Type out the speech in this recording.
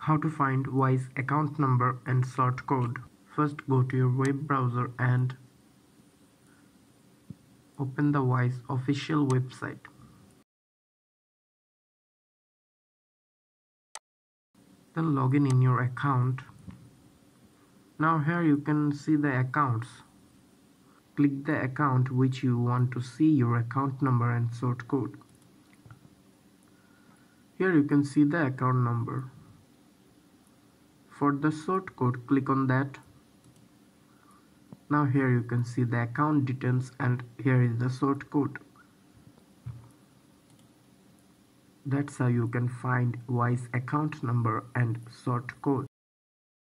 How to find Wise account number and sort code. First, go to your web browser and open the Wise official website. Then log in your account. Now here you can see the accounts. Click the account which you want to see your account number and sort code. Here you can see the account number. For the sort code, click on that. Now here you can see the account details and here is the sort code. That's how you can find Wise account number and sort code.